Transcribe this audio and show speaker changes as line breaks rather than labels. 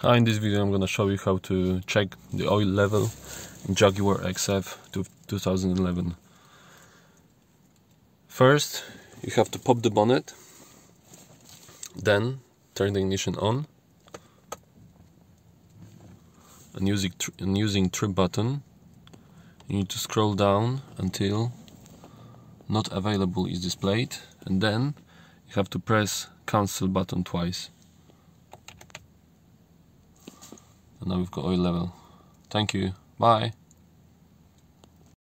In this video I'm gonna show you how to check the oil level in Jaguar XF 2011. First you have to pop the bonnet, then turn the ignition on, and using trip button you need to scroll down until not available is displayed, and then you have to press cancel button twice. And now we've got oil level. Thank you. Bye.